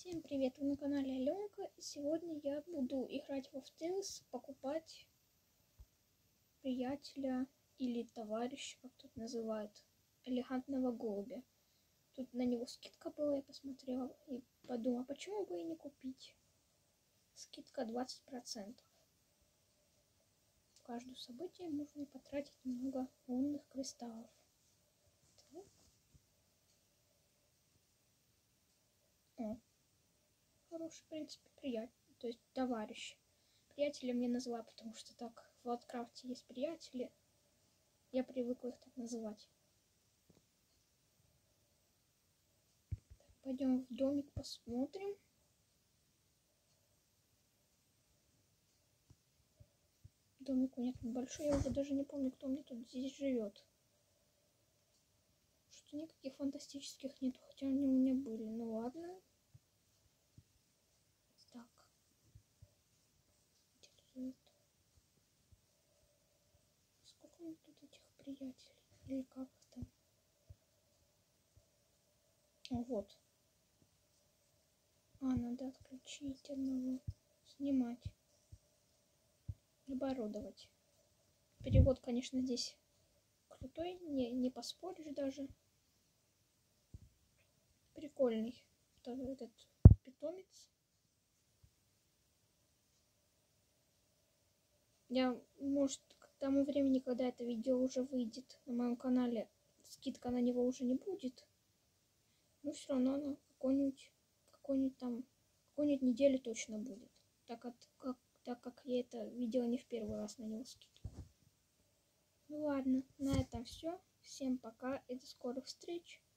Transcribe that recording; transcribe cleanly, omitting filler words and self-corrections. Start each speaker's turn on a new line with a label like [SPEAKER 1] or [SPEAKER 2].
[SPEAKER 1] Всем привет, вы на канале Аленка, и сегодня я буду играть во Tales, покупать приятеля или товарища, как тут называют, элегантного голубя. Тут на него скидка была, я посмотрела и подумала, почему бы и не купить. Скидка 20%. В каждое событие можно потратить много лунных кристаллов. Так. О. Хороший, в принципе, приятель, то есть товарищ. Приятеля мне назвала, потому что так в Лавкрафте есть приятели. Я привыкла их так называть. Так, пойдем в домик посмотрим. Домик у меня тут большой, я уже даже не помню, кто мне тут здесь живет. Что никаких фантастических нету, хотя они у меня были. Ну ладно. Так. Сколько у меня тут этих приятелей? Или как их там? О, вот. Надо отключить одного. Снимать. Оборудовать. Перевод, конечно, здесь крутой, не поспоришь даже. Прикольный этот питомец. Я, может, к тому времени, когда это видео уже выйдет на моем канале, скидка на него уже не будет. Но все равно она какой-нибудь неделю точно будет. Так как я это видела не в первый раз на него скидку. Ну ладно, на этом все. Всем пока и до скорых встреч.